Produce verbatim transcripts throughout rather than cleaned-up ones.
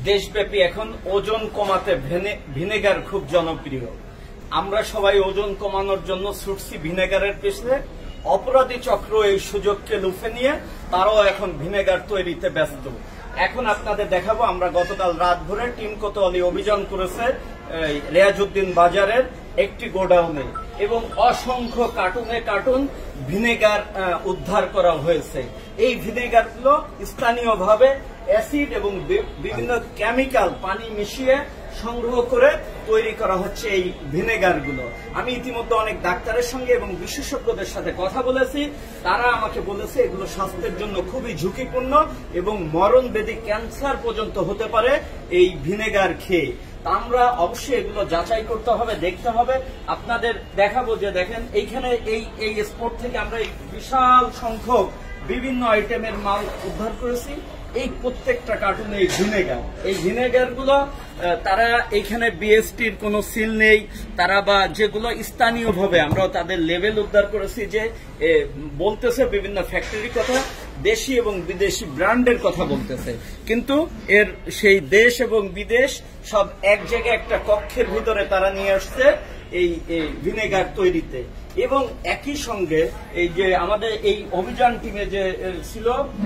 দেশব্যাপী এখন ওজন কমাতে ভিনেগার খুব জনপ্রিয়। আমরা সবাই ওজন কমানোর জন্য ছুটছি ভিনেগারের পেছনে। অপরাধী চক্র এই সুযোগকে লুফে নিয়ে তারাও এখন ভিনেগার তৈরিতে ব্যস্ত। এখন আপনাদের দেখাবো, আমরা গতকাল রাত ভরে টিম কোতোয়ালি অভিযান করেছে রিয়াজউদ্দিন বাজারের একটি গোডাউনে এবং অসংখ্য কার্টুনে কার্টুন ভিনেগার উদ্ধার করা হয়েছে। এই ভিনেগার গুলো স্থানীয়ভাবে অ্যাসিড এবং বিভিন্ন কেমিক্যাল পানি মিশিয়ে সংগ্রহ করে তৈরি করা হচ্ছে এই ভিনেগার গুলো। আমি ইতিমধ্যে অনেক ডাক্তারের সঙ্গে এবং বিশেষজ্ঞদের সাথে কথা বলেছি। তারা আমাকে বলেছে এগুলো স্বাস্থ্যের জন্য খুবই ঝুঁকিপূর্ণ এবং মরণবেদী ক্যান্সার পর্যন্ত হতে পারে এই ভিনেগার খেয়ে। আমরা অবশ্যই এগুলো যাচাই করতে হবে, দেখতে হবে। আপনাদের দেখাবো যে দেখেন এইখানে এই এই স্পট থেকে আমরা এই বিশাল সংখ্যক বিভিন্ন আইটেমের মাল উদ্ধার করেছি। এই প্রত্যেকটা কার্টুনে এই ভিনেগার এই ভিনেগার গুলো তারা এইখানে বিএসটির কোনো সিল নেই, তারা বা যেগুলো স্থানীয়ভাবে আমরা তাদের লেভেল উদ্ধার করেছি যে বলতেছে বিভিন্ন ফ্যাক্টরির কথা, দেশি এবং বিদেশি ব্র্যান্ডের কথা বলতেছে, কিন্তু এর সেই দেশ এবং বিদেশ সব এক জায়গায় একটা কক্ষের ভিতরে তারা নিয়ে আসছে এই ভিনেগার তৈরিতে। এবং একই সঙ্গে এই যে আমাদের এই অভিযান টিমে যে ছিল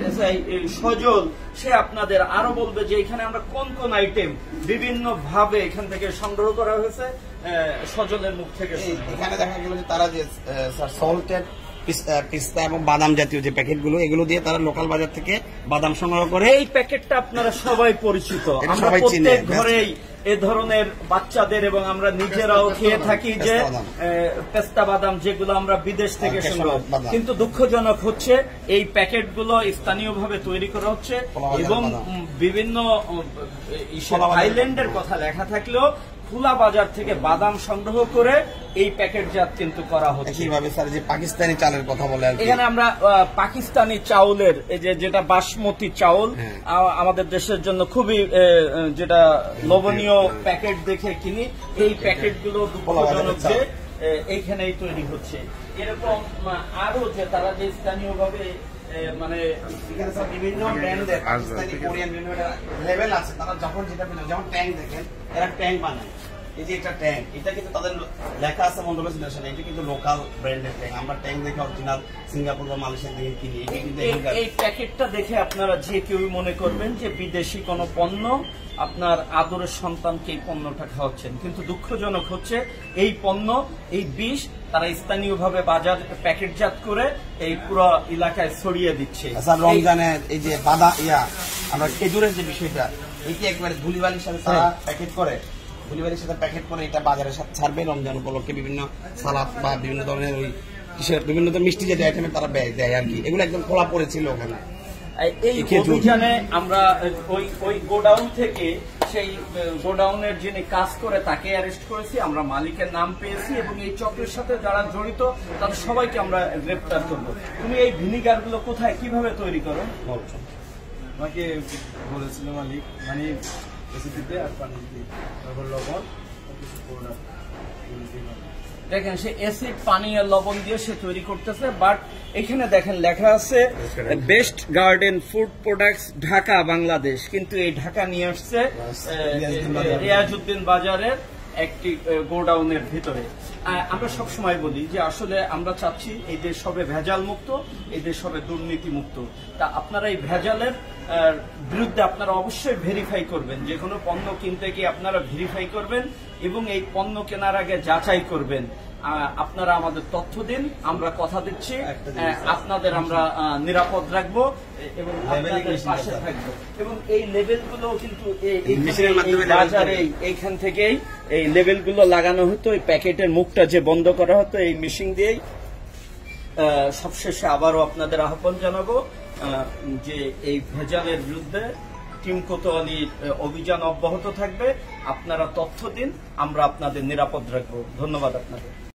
সজল, সে আপনাদের আরো বলবে যে এখানে আমরা কোন কোন আইটেম বিভিন্ন ভাবে এখান থেকে সংগ্রহ করা হয়েছে। সজলের মুখ থেকে এখানে দেখা গেল যে তারা যে সল্টেড পিস্তা এবং বাদাম জাতীয় যে প্যাকেটগুলো, এগুলো দিয়ে তারা লোকাল বাজার থেকে বাদাম সংগ্রহ করে। এই প্যাকেটটা আপনারা সবাই পরিচিত, আমরা প্রত্যেক ঘরেই এ ধরনের বাচ্চাদের এবং আমরা নিজেরাও খেয়ে থাকি যে পেস্তা বাদাম, যেগুলো আমরা বিদেশ থেকে সংগ্রহ। কিন্তু দুঃখজনক হচ্ছে এই প্যাকেটগুলো স্থানীয়ভাবে তৈরি করা হচ্ছে এবং বিভিন্ন থাইল্যান্ডের কথা লেখা থাকলেও খোলা বাজার থেকে বাদাম সংগ্রহ করে এই প্যাকেটজাত কিন্তু করা হচ্ছে। কিভাবে স্যার যে পাকিস্তানি চালের কথা বলে, এখানে আমরা পাকিস্তানি চাউলের এই যে যেটা বাসমতি চাউল আমাদের দেশের জন্য খুবই যেটা লোভনীয় প্যাকেট দেখে কিনি, এই প্যাকেটগুলো দুঃখজনক যে এইখানেই তৈরি হচ্ছে। এরকম আরো যে তারা যে স্থানীয়ভাবে মানে বিভিন্ন ব্র্যান্ডের পাকিস্তানি কোরিয়ান বিভিন্ন লেভেল আছে, তারা যখন যেটা যেমন ট্যাঙ্ক দেখেন, এরা ট্যাঙ্ক বানায়। এই যে একটা ট্যাঙ্ক, এটা কিন্তু তাদের লেখা আছে মন্ডল সিলেকশন, এটা কিন্তু লোকাল ব্র্যান্ডের ট্যাঙ্ক। আমরা ট্যাঙ্ক দেখে অরিজিনাল সিঙ্গাপুর বা মালয়েশিয়া থেকে কিনি। এই প্যাকেটটা দেখে আপনারা যে কেউ মনে করবেন যে বিদেশি কোনো পণ্য, আপনার আদরের সন্তানকে এই পণ্যটা খাওয়াচ্ছেন, কিন্তু দুঃখজনক হচ্ছে এই পণ্য, এই বিষ তারা স্থানীয়ভাবে বাজার প্যাকেটজাত করে এই পুরো এলাকায় ছড়িয়ে দিচ্ছে। রমজানের এই যে বাদা ইয়া আমরা খেজুরের যে বিষয়টা, এটি একবারে ধুলিবালির সাথে তারা প্যাকেট করে, ধুলিবালির সাথে প্যাকেট করে এটা বাজারের সাথে ছাড়বে রমজান উপলক্ষে। বিভিন্ন সালাদ বা বিভিন্ন ধরনের ওই কিসের বিভিন্ন ধরনের মিষ্টি যে আইটেমে তারা দেয় আর কি, এগুলো একদম খোলা পড়েছিল ওখানে। এই অভিযানে আমরা ওই ওই গোডাউন থেকে সেই গোডাউনের যিনি কাজ করে তাকে অ্যারেস্ট করেছি, আমরা মালিকের নাম পেয়েছি এবং এই চক্রের সাথে যারা জড়িত তাদের সবাইকে আমরা গ্রেপ্তার করবো। তুমি এই ভিনিগার গুলো কোথায় কিভাবে তৈরি করো? আমাকে বলেছিল মালিক, মানে রেসিপিতে আর পানি লবণ কিছু পাউডার। দেখেন সে অ্যাসিড পানি আর লবণ দিয়ে সে তৈরি করতেছে, বাট এখানে দেখেন লেখা আছে best garden food products Dhaka Bangladesh, কিন্তু এই ঢাকা নিয়ে আসছে রিয়াজউদ্দিন বাজারের একটি গোডাউনের ভিতরে। আমরা সবসময় বলি যে আসলে আমরা চাচ্ছি এই দেশ হবে ভেজাল মুক্ত, এই দেশ হবে দুর্নীতি মুক্ত। তা আপনারা এই ভেজালের বিরুদ্ধে আপনারা অবশ্যই ভেরিফাই করবেন, যে কোনো পণ্য কিনতে গিয়ে আপনারা ভেরিফাই করবেন এবং এই পণ্য কেনার আগে যাচাই করবেন। আপনারা আমাদের তথ্য দিন, আমরা কথা দিচ্ছি আপনাদের আমরা নিরাপদ রাখবো এবং আপনাদের পাশে থাকবো। এবং এই লেবেলগুলো কিন্তু বাজারে এইখান থেকেই এই লেবেলগুলো লাগানো হতো, এই প্যাকেটের মুখটা যে বন্ধ করা হতো এই মেশিন দিয়েই। সবশেষে আবারও আপনাদের আহ্বান জানাবো যে এই ভেজালের বিরুদ্ধে টিম কোতোয়ালি অভিযান অব্যাহত থাকবে। আপনারা তথ্য দিন, আমরা আপনাদের নিরাপদ রাখবো। ধন্যবাদ আপনাদের।